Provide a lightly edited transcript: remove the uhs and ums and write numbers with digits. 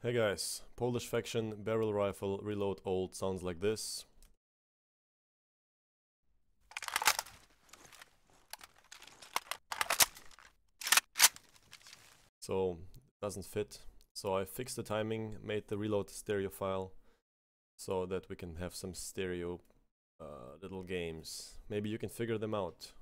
Hey guys, Polish faction, barrel rifle, reload old, sounds like this. So, it doesn't fit. So I fixed the timing, made the reload stereo file, so that we can have some stereo little games. Maybe you can figure them out.